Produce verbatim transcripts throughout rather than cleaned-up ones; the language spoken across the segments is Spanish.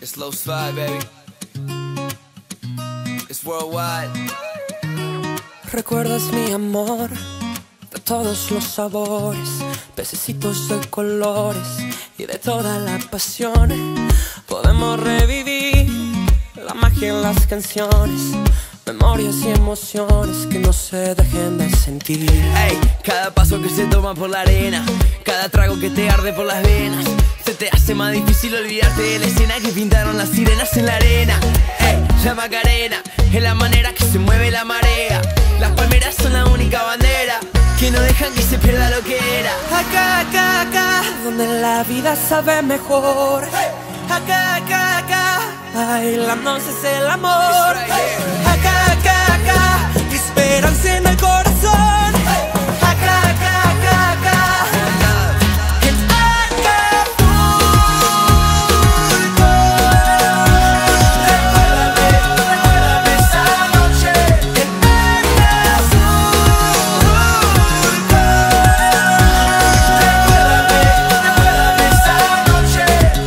Slow slide, baby. It's worldwide. Recuerdas mi amor de todos los sabores, pececitos de colores y de toda la pasión. Podemos revivir la magia en las canciones, memorias y emociones que no se dejen de sentir. Ey, cada paso que se toma por la arena, cada trago que te arde por las venas, se te hace más difícil olvidarte de la escena que pintaron las sirenas en la arena. Ey, la Macarena es la manera que se mueve la marea. Las palmeras son la única bandera que no dejan que se pierda lo que era. Acá, acá, acá, donde la vida sabe mejor. Acá, acá, acá, bailándose es el amor. Acá, acá, acá, esperanza en el corazón. Acá, acá, acá, acá, en Acapulco. Recuérdame, recuérdame esa noche en Acapulco. Recuérdame, recuérdame esa noche.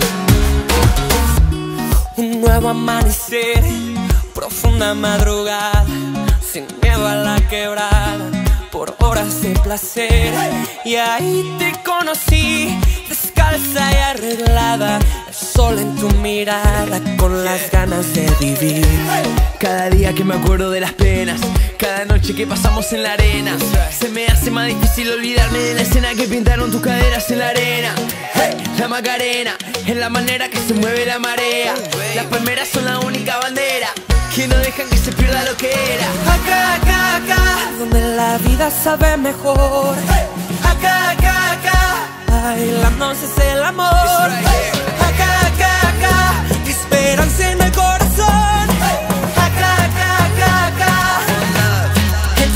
Un nuevo amanecer, profunda madrugada, sin miedo a la quebrada, por horas de placer. Y ahí te conocí, descalza y arreglada, el sol en tu mirada, con las ganas de vivir. Cada día que me acuerdo de las penas, cada noche que pasamos en la arena, se me hace más difícil olvidarme de la escena que pintaron tus caderas en la arena. Hey, la Macarena es la manera que se mueve la marea. Las palmeras son la única bandera que no dejan que se pierda lo que era. Acá, acá, acá, donde la vida sabe mejor. Acá, acá, acá, bailándose es el amor. Acá, acá, acá, esperanza en el corazón. Acá, acá, acá, acá, en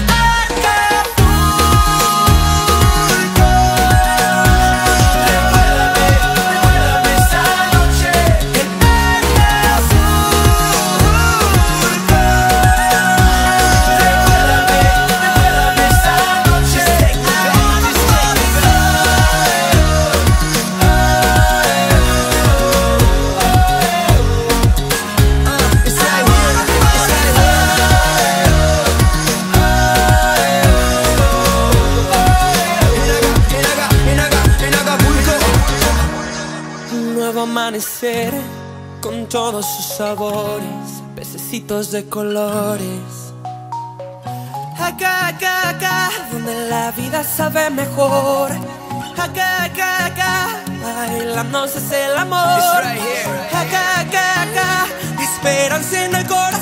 Acapulco. Recuérdame, recuérdame esa noche en Acapulco. Recuérdame, recuérdame esa noche en Un nuevo amanecer con todos sus sabores, pececitos de colores. Acá, acá, acá, donde la vida sabe mejor. Acá, acá, acá, bailándose es el amor. Acá, acá, acá, esperanza en el corazón.